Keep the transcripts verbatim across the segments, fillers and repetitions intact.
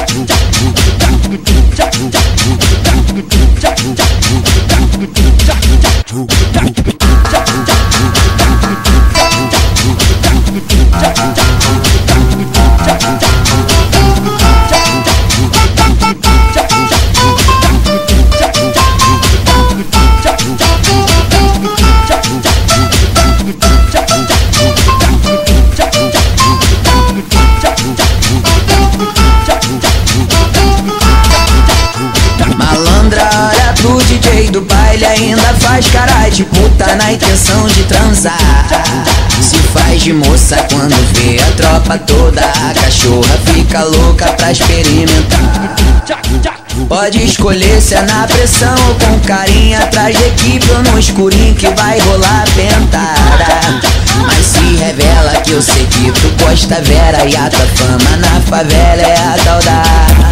Malandra, olha pro D J do baile, ainda faz cara de puta na intenção de transar. Se faz de moça quando vê a tropa toda, a cachorra fica louca pra experimentar. Pode escolher se é na pressão ou com carinho, atrás da equipe ou no escurinho que vai rolar pentada. Mas se revela que eu sei que tu gosta vera, e a tua fama na favela é a tal da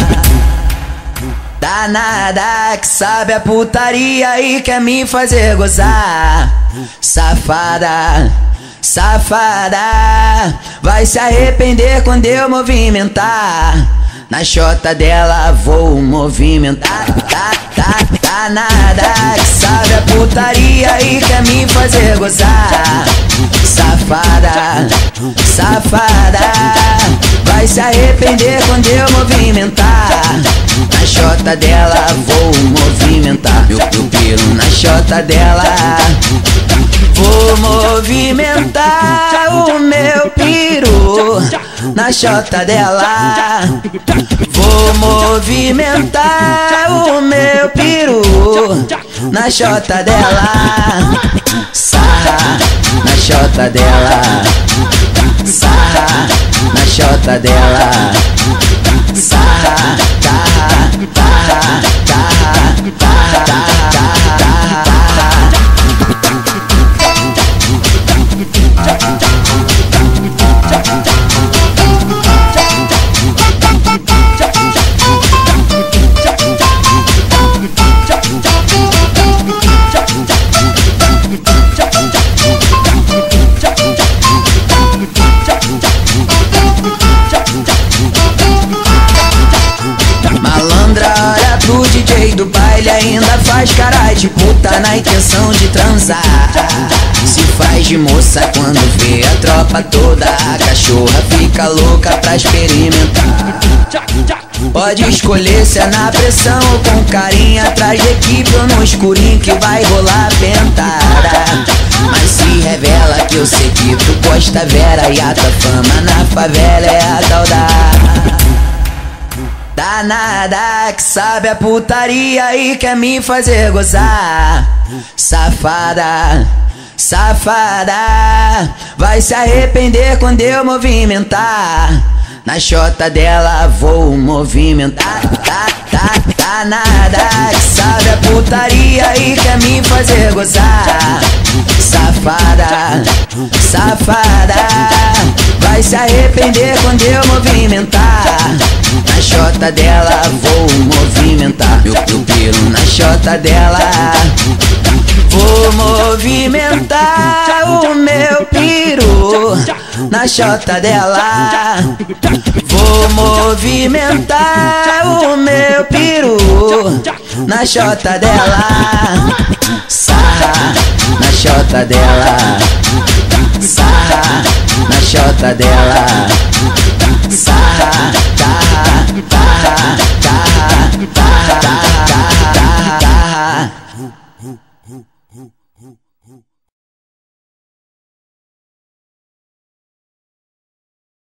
danada que sabe a putaria e quer me fazer gozar. Safada, safada, vai se arrepender quando eu movimentar. Na chota dela vou movimentar. Tá, tá, danada que sabe a putaria e quer me fazer gozar. Safada, safada, vai se arrepender quando eu movimentar. Na chota dela vou movimentar. Meu, meu piro na chota dela. Vou movimentar o meu piro na chota dela. Vou movimentar o meu piro na chota dela. Sarra na chota dela. Sarra na chota dela. Sarra, tarra, tarra, tarra, tarra, tarra, tarra, tarra. Malandra, olha pro D J do baile, ainda faz cara de puta na intenção de transar. Se faz de moça quando vê a tropa toda, a cachorra fica louca pra experimentar. Pode escolher se é na pressão ou com carinho, atrás da equipe ou no escurinho que vai rolar pentada. Mas se revela que eu sei que tu gosta vera, e a tua fama na favela é a tal da danada que sabe a putaria e quer me fazer gozar. Safada, safada, vai se arrepender quando eu movimentar. Na chota dela vou movimentar. Tá, tá, danada que sabe a putaria e quer me fazer gozar. Safada, safada, vai se arrepender quando eu movimentar. Na chota dela vou movimentar. Meu, meu piro na chota dela. Vou movimentar o meu piro na chota dela. Vou movimentar o meu piro na chota dela. Sarra na chota dela. Sarra na chota dela. Sarra, tarra, tarra, tarra, tarra, tarra, tarra, tarra.